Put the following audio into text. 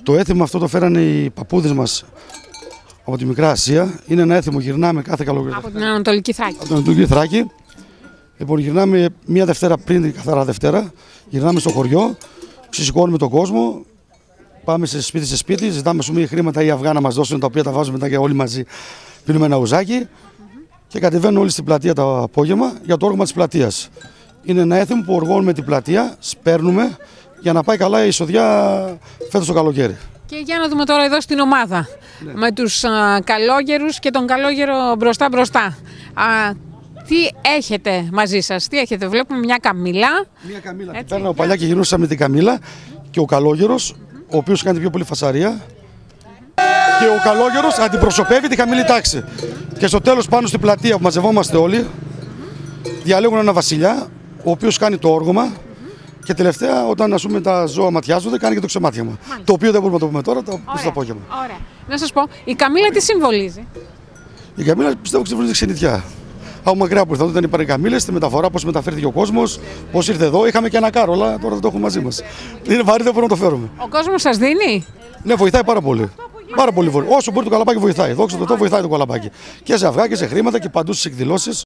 Το έθιμο αυτό το φέρανε οι παππούδες μας από τη Μικρά Ασία. Είναι ένα έθιμο, γυρνάμε κάθε καλοκαίρι. Από την Ανατολική Θράκη. Από την Ανατολική Θράκη. Λοιπόν, γυρνάμε μία Δευτέρα πριν την καθαρά Δευτέρα. Γυρνάμε στο χωριό, ξεσηκώνουμε τον κόσμο. Πάμε σε σπίτι σε σπίτι, ζητάμε χρήματα ή αυγά να μας δώσουν, τα οποία τα βάζουμε μετά και όλοι μαζί. Πίνουμε ένα ουζάκι και κατεβαίνουν όλοι στην πλατεία το απόγευμα για το όργωμα της πλατείας. Είναι ένα έθιμο που οργώνουμε την πλατεία, σπέρνουμε για να πάει καλά η εισοδιά φέτος το καλοκαίρι. Και για να δούμε τώρα εδώ στην ομάδα, με τους καλόγερους και τον καλόγερο μπροστά. Τι έχετε μαζί σας, τι έχετε, βλέπουμε μια καμήλα. Μια καμήλα. Παίρνω παλιά και γυρνούσα με την καμήλα και ο καλόγερος, ο οποίος κάνει πιο πολύ φασαρία. Και ο καλόγερος αντιπροσωπεύει τη χαμηλή τάξη. Και στο τέλος, πάνω στην πλατεία που μαζευόμαστε όλοι, διαλέγουν ένα βασιλιά, ο οποίος κάνει το όργωμα. Και τελευταία, όταν τα ζώα ματιάζονται, κάνει και το ξεμάτιαμα. Το οποίο δεν μπορούμε να το πούμε τώρα, το πούμε στο απόγευμα. Ωραία. Να σας πω, η καμήλα τι συμβολίζει? Η καμήλα πιστεύω ότι συμβολίζει ξενιτιά. Από μακριά που ήρθαν, όταν είπαν οι καμήλες, τη μεταφορά, πώς μεταφέρθηκε ο κόσμος, πώς ήρθε εδώ. Είχαμε και ένα κάρο, αλλά τώρα δεν το έχουμε μαζί μας. Είναι βαρύ, δεν μπορούμε να το φέρουμε. Ο κόσμος σας δίνει? Ναι, βοηθάει πάρα πολύ. Πάρα πολύ. Όσο μπορεί το καλαμπάκι βοηθάει. Δόξα τω Θεώ, βοηθάει το καλαμπάκι. Και σε αυγά και σε χρήματα και παντού στις εκδηλώσεις.